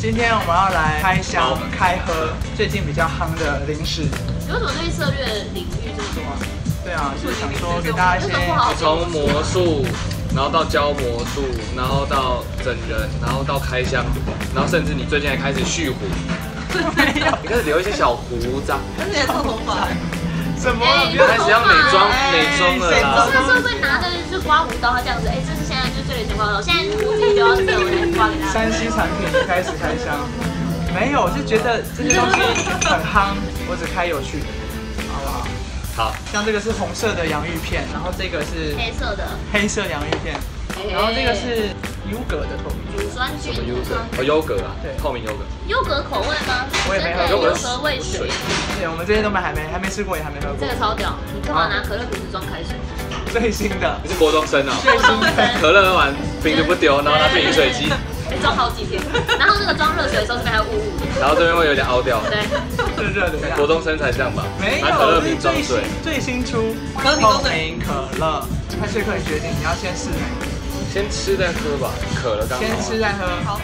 今天我们要来开箱开喝最近比较夯的零食。 你为什么对策略领域这么多啊？ 对啊，就是想说给大家一些从魔术，然后到教魔术，然后到整人，然后到开箱，然后甚至你最近还开始蓄胡， 没有， 你开始留一些小胡渣， 而且做头发。 什么？ 开始要美妆了啦。 他是会拿的就是刮胡刀，他这样子，这是现在就最流行刮胡刀，现在胡子就要是我来刮给大家。 山西产品开始开箱，没有，就觉得这些东西很夯，我只开有趣的，好不好？ 好， 像这个是红色的洋芋片，然后这个是黑色洋芋片，然后这个是优格的透明乳酸菌。 什么优格？哦，优格啊，对，透明优格。 优格口味吗？ 我也没喝过。优格味水。 对，我们这些都还没吃过，也还没喝过。 这个超屌，你干嘛拿可乐瓶子装开水？ 最新的。 你是国中生啊？ 最新的。 可乐喝完瓶子不丢，然后拿去饮水机。 装好几天，然后那个装热水的时候这边还有雾雾的， 然后这边会有点凹掉。 对， 热的。 国中生才这样吧？ 没有， 拿可乐瓶装水。 最新出透明可乐，派翠克，你决定你要先试哪一个？ 先吃再喝吧，渴了刚好。 先吃再喝。好。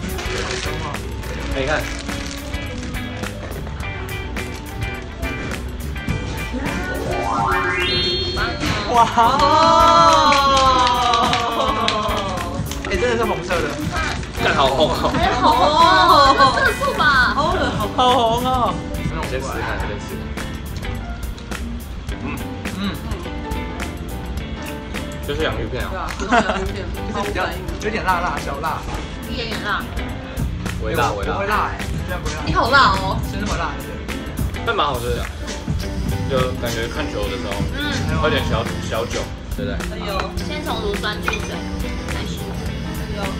你看。 哇！真的是红色的。 看好红哦。 很红哦，这色素吧？ 好红哦。 先试试看，先试。就是洋芋片啊。 对啊，洋芋片， 比较有点辣，小辣。 一点点辣。 微辣。 不会辣居然不会辣。 你好辣哦。 是那么辣的。 但蛮好吃的。就感觉看球的时候，喝点小酒，对不对？ 哎呦，先从乳酸菌水开始。哎呦，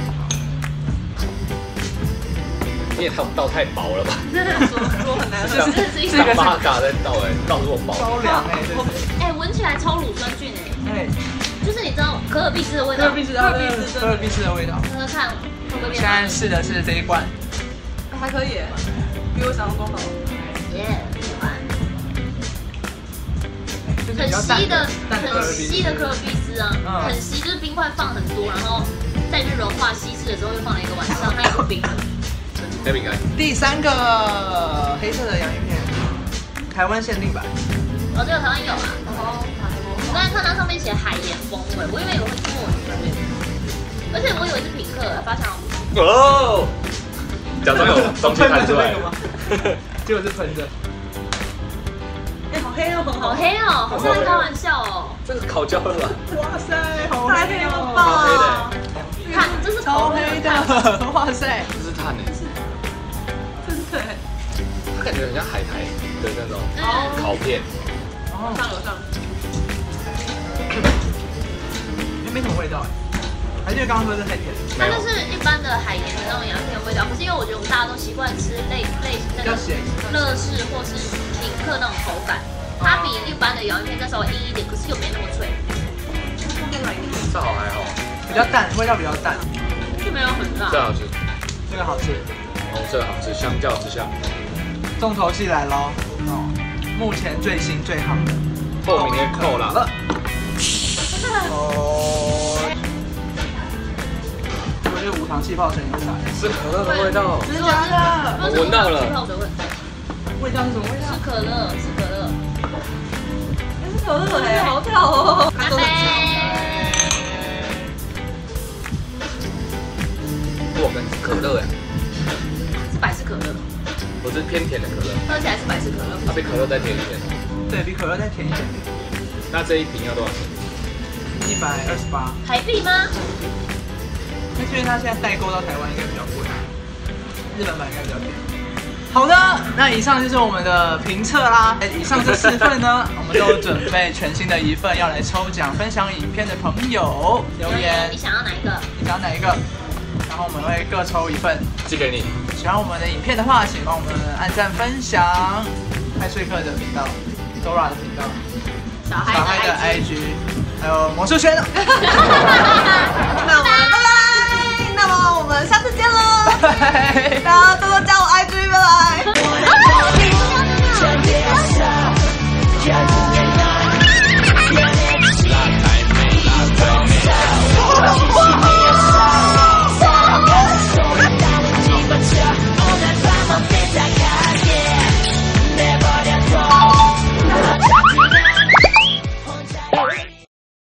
你也倒太薄了吧？ 说很难喝， 这个八嘎在倒倒这么薄， 超凉闻起来超乳酸菌就是你知道可尔必斯的味道， 可尔必斯的味道。 喝喝看， 现在试的是这一罐， 还可以，比我想象中好。 耶，喜欢。很稀的可尔必斯啊，很稀，就是冰块放很多，然后再去融化稀释的时候又放了一个晚上，它也不冰了。 黑饼干。 第3个黑色的洋芋片，台湾限定版。 哦，这个台湾有啊。我刚才看到上面写海盐风味，我以为有会是墨鱼，而且我以为是品客，发现哦，假装有东西弹出来， 结果是喷的。 好黑哦， 好黑哦，好像在开玩笑哦。 这个烤焦了吧？ 哇塞，好黑哦！ 超黑的， 看这是超黑的，哇塞， 这是碳诶， 真的， 它感觉很像海苔的那种烤片。 有上， 没什么味道还是刚刚喝的太甜。 它就是一般的海盐的那种洋芋片味道，可是因为我觉得我们大家都习惯吃类那个乐事或是品客那种口感，它比一般的洋芋片再稍微硬一点，可是又没那么脆。 这好还好， 比较淡，味道比较淡， 就没有很辣。 这好吃， 这个好吃。 哦，这个好吃，相较之下， 重头戏来喽！目前最新最夯的透明的可乐。 我觉得无糖气泡水牛奶是可乐的味道， 真的假的？ 我闻到了。 味道是什么味道？ 是可乐，是可乐。 是可乐哎，好跳哦！ 干杯！ 我跟可乐哎， 是百事可乐。 我是偏甜的可乐， 喝起来是百事可乐， 它比可乐再甜一点。 对比可乐再甜一点。 那这一瓶要多少钱 ？128 台币吗？ 那是因为它现在代购到台湾应该比较贵，日本版应该比较便宜。好的，那以上就是我们的评测啦。以上这4份呢，我们都准备全新的一份要来抽奖，分享影片的朋友留言， 你想要哪一个？ 你想要哪一个？然后我们会各抽1份寄给你。 喜欢我们的影片的话，请帮我们按赞分享。派翠克的频道 ，Dora 的频道， 小孩的 IG， 还有魔术圈。 那我们拜拜，那么我们下次见喽。